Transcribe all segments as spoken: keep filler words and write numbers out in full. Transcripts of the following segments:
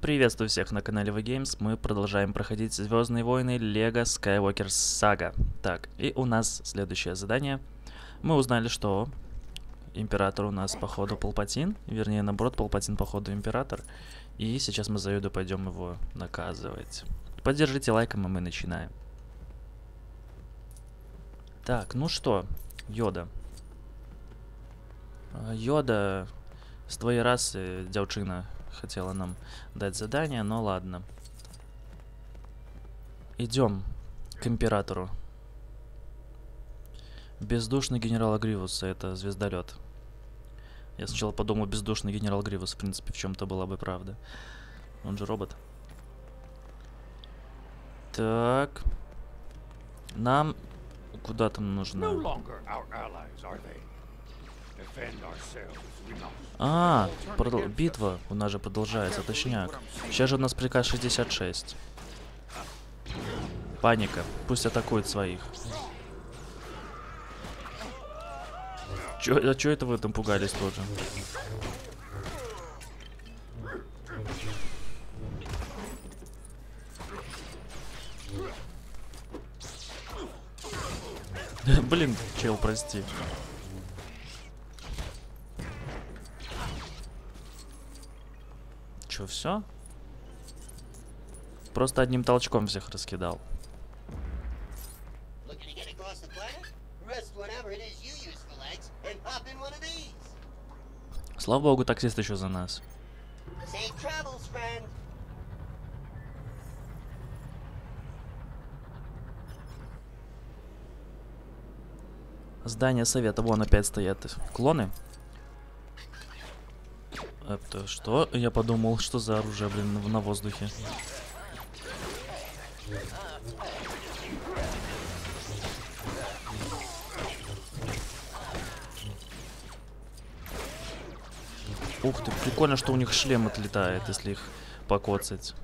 Приветствую всех на канале V-Games. Мы продолжаем проходить Звездные войны Lego Skywalker Saga. Так, и у нас следующее задание. Мы узнали, что император у нас походу Палпатин. Вернее, наоборот, Палпатин походу император. И сейчас мы за Йоду пойдем его наказывать. Поддержите лайком, и мы начинаем. Так, ну что, Йода. Йода, с твоей расы, девчина, хотела нам дать задание, но ладно. Идем к императору. Бездушный генерал Гривус, это звездолет. Я сначала подумал, бездушный генерал Гривус, в принципе, в чем-то была бы правда. Он же робот. Так. Нам куда там нужно? А, продол... битва у нас же продолжается, точняк. Сейчас же у нас приказ шестьдесят шесть. Паника. Пусть атакуют своих. Чё, а чё это вы там пугались тоже? Блин, чел, прости. Чё, все? Просто одним толчком всех раскидал. Слава богу, таксист еще за нас. Здание совета, вон опять стоят клоны. Это что? Я подумал, что за оружие, блин, на воздухе. Ух ты, прикольно, что у них шлем отлетает, если их покоцать.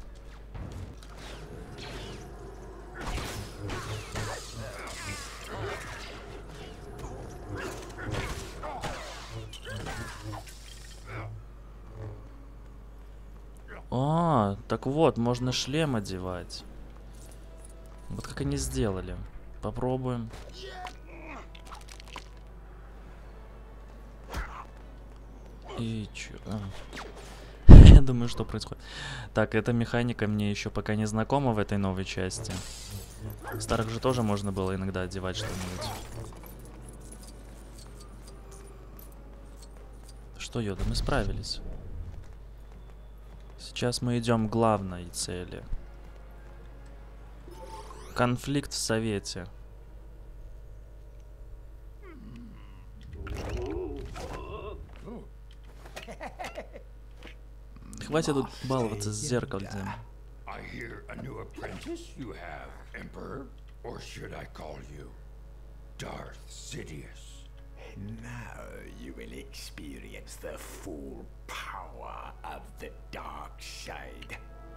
А, так вот, можно шлем одевать. Вот как они сделали. Попробуем. И чё? А. Я думаю, что происходит. Так, эта механика мне еще пока не знакома в этой новой части. В старых же тоже можно было иногда одевать что-нибудь. Что, Йода, мы справились. Сейчас мы идем к главной цели. Конфликт в Совете. Хватит тут баловаться с зеркальцем. Now you will experience the full power of the dark side.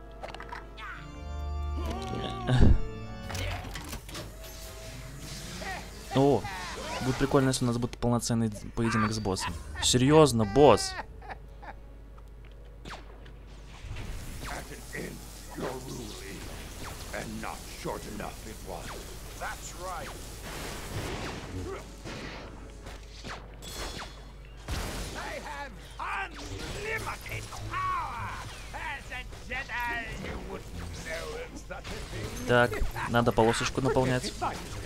О, будет прикольно, если у нас будет полноценный поединок с боссом. Серьезно, босс? Так, надо полосочку наполнять.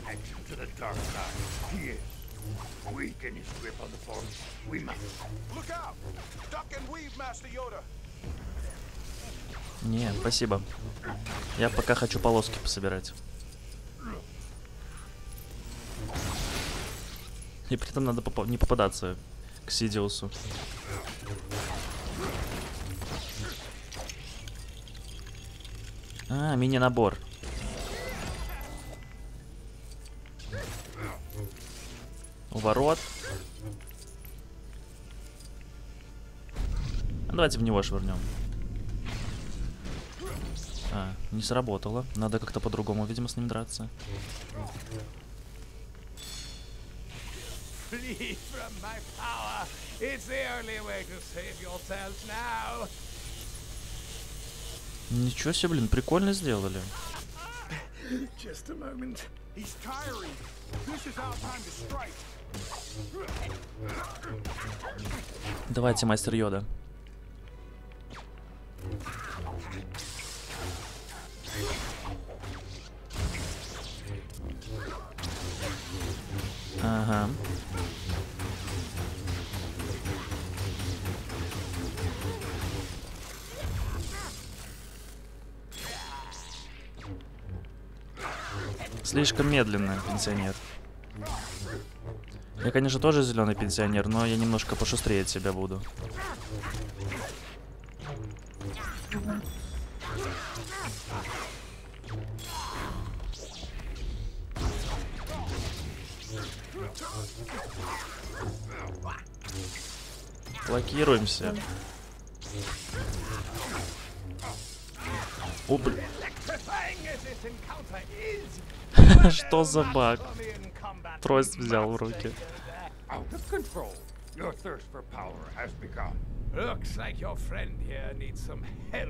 Не, спасибо. Я пока хочу полоски пособирать. И при этом надо поп не попадаться к Сидиусу. А, мини-набор. У ворот. А давайте в него швырнем. А, не сработало. Надо как-то по-другому, видимо, с ним драться. Ничего себе, блин, прикольно сделали. Just a moment. He's tiring. This is our time to strike. Давайте, мастер Йода. Ага. Слишком медленно, пенсионер. Я, конечно, тоже зеленый пенсионер, но я немножко пошустрее от себя буду. Блокируемся. О, блин. Что за баг? Трость взял в руки. Out of control. Your thirst for power has begun. Looks like your friend here needs some help.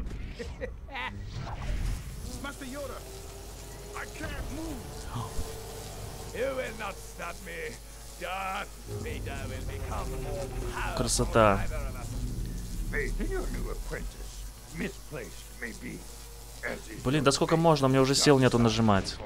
Master Yoda, I can't move. You will not stop me. Darth Vader will become more powerful. Красота. than either of us. Faith in your new apprentice, misplaced may be. As is Блин, your да сколько faith. можно? У меня уже сил нету нажимать.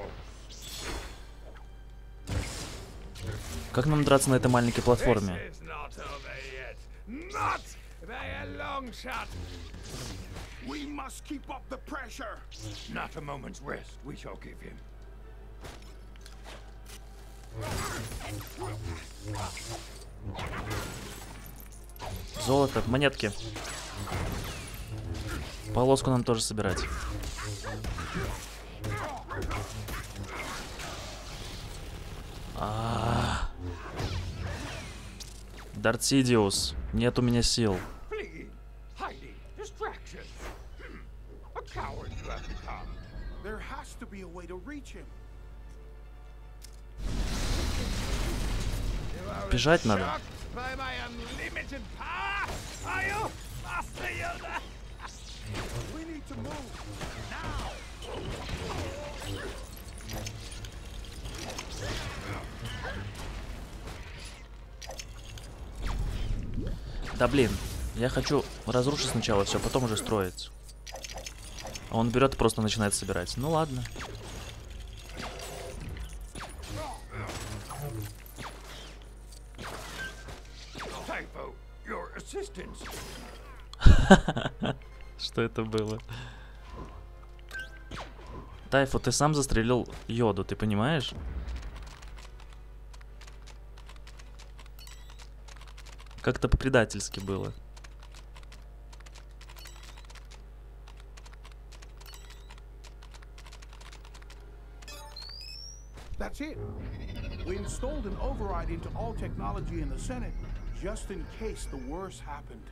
Как нам драться на этой маленькой платформе? This is not over yet. Not by a long shot. We must keep up the pressure. Not a moment's rest we shall give him. Золото, монетки. Полоску нам тоже собирать. А-а-а. Дарт Сидиус, нет у меня сил. Fleeing, hiding, distraction. Hmm. A coward you have become. There has to be a way to reach him. You are Бежать надо. shocked by my unlimited power. Are you, Master Yoda? We need to move now. Да блин, я хочу разрушить сначала все, потом уже строить. А он берет и просто начинает собирать. Ну ладно. Typho, your assistance. Что это было? Тайфу, ты сам застрелил Йоду, ты понимаешь? Как-то по-предательски было. That's it. We installed an override into all technology in the Senate, just in case the worst happened.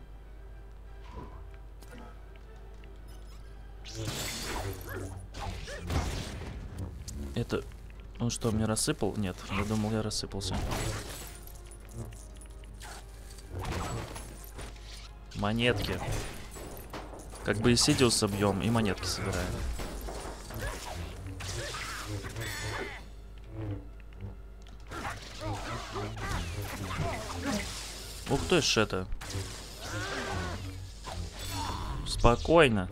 Это... Он что, мне рассыпал? Нет, я думал, я рассыпался. Монетки. Как бы и Сидиуса бьем, и монетки собираем. Ух ты ж это. Спокойно.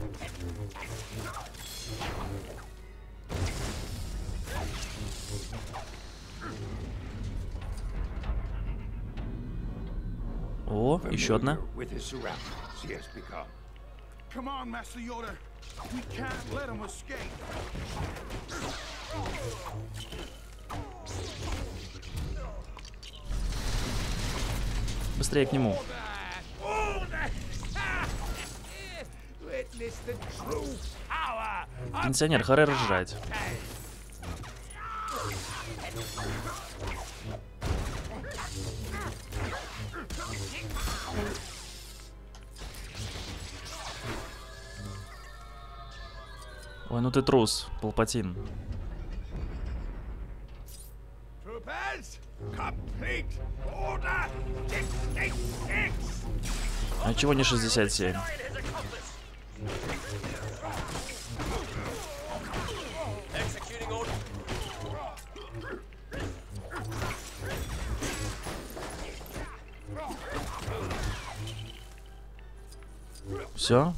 О, еще одна. With his surroundings, he has become. Come on, Master Yoda. We can't let him escape. Быстрее к нему. Witness the true power of Пенсионер, харе ржать. Ой, ну ты трус, Палпатин. troopers. Complete order sixty-six. А чего не шестьдесят семь? Join his accomplice. Все.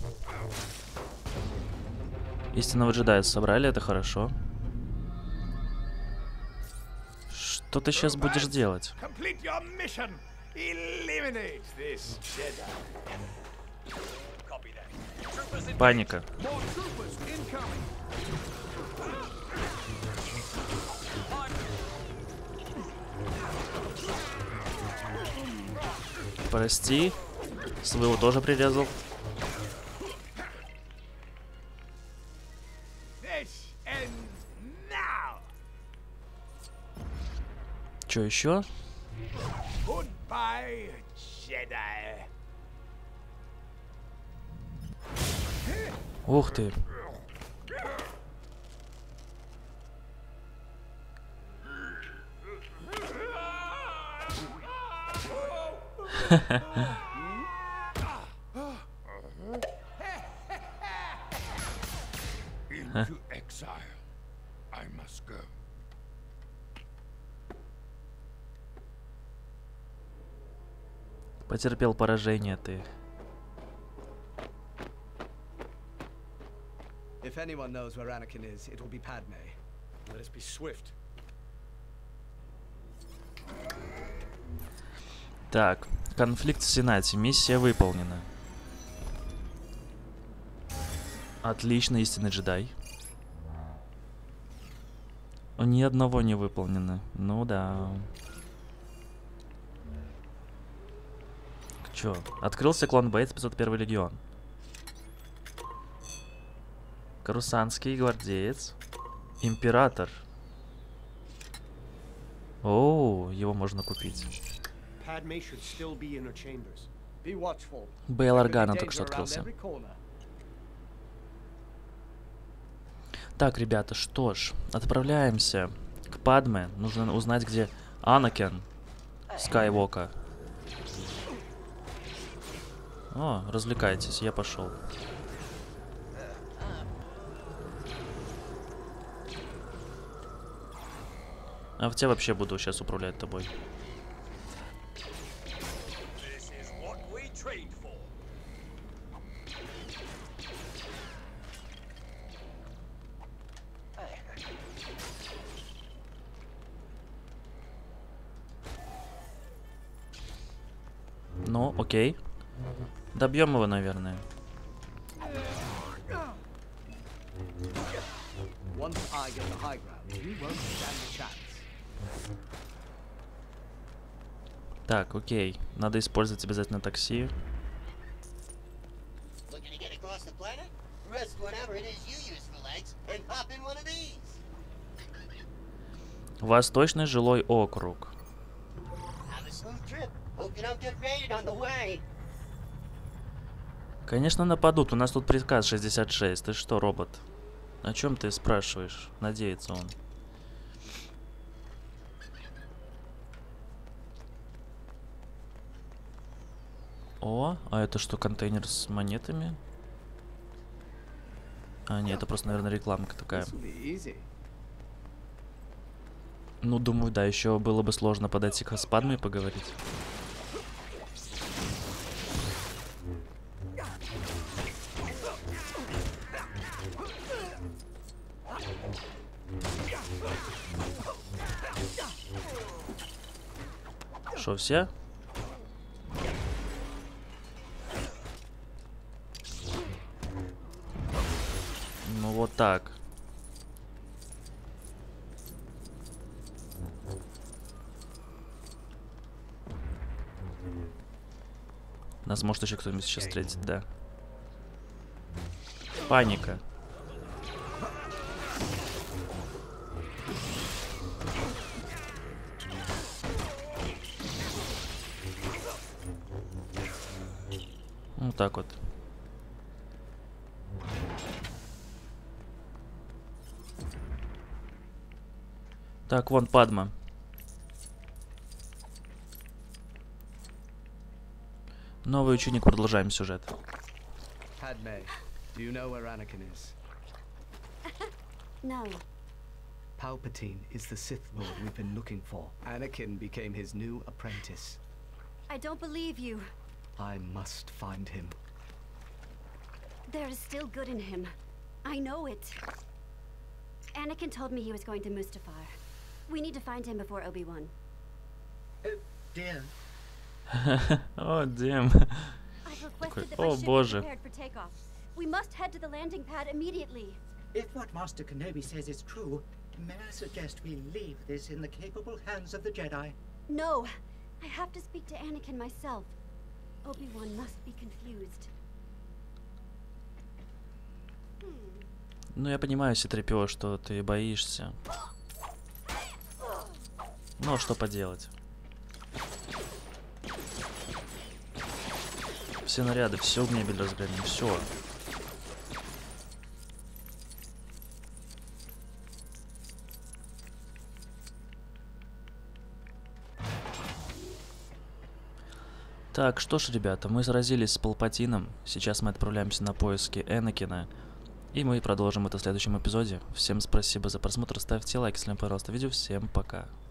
Истинного джедая собрали, это хорошо. Что ты сейчас будешь делать? Complete your mission. Eliminate this Jedi. Copy that. Troopers in Паника. More troopers incoming. Прости. Своего тоже прирезал. This ends now. Че еще? Goodbye, Jedi. Ух ты. Into exile. I must go. Потерпел поражение ты. If anyone knows where Anakin is, it will be Padme. Let us be swift. Так, конфликт в Сенате. Миссия выполнена. Отлично, истинный джедай. Ни одного не выполнено. Ну да. Чё? Открылся клон Бейтс, пятьсот первый легион. Карусанский гвардеец. Император. О, его можно купить. Бейл Органа только что открылся. Так, ребята, что ж, отправляемся к Падме. Нужно узнать, где Анакен Скайуока. О, развлекайтесь, я пошел. А в тебя вообще буду сейчас управлять тобой. Ну, окей. Добьем его, наверное. Так, окей. Надо использовать обязательно такси. Восточный жилой округ. Конечно, нападут. У нас тут приказ шестьдесят шесть. Ты что, робот? О чем ты спрашиваешь? Надеется он. О, а это что, контейнер с монетами? А, нет, это просто, наверное, рекламка такая. Ну, думаю, да, еще было бы сложно подойти к Падме и поговорить. Что, все? Ну, вот так. Нас может еще кто-нибудь сейчас встретить, да. Паника. Вот так вот. Так, вон Падма. Новый ученик, продолжаем сюжет. Padme, do you know where Anakin is? No. Palpatine is the Sith Lord we've been looking for. Anakin became his new apprentice. I don't believe you. I must find him. There is still good in him. I know it. Anakin told me he was going to Mustafar. We need to find him before Obi-Wan. Oh, dear. О, Дэм. I've requested that О, my ship be боже. prepared for takeoff. We must head to the landing pad immediately. If what Master Kenobi says is true, may I suggest we leave this in the capable hands of the Jedi? No, I have to speak to Anakin myself. Obi-Wan must be confused. Ну, я понимаю, си три пи о, что ты боишься. Но что поделать? Все наряды, все в мебель разгромим, все. Так, что ж, ребята, мы сразились с Палпатином. Сейчас мы отправляемся на поиски Энакина. И мы продолжим это в следующем эпизоде. Всем спасибо за просмотр, ставьте лайк, если вам понравилось это видео. Всем пока.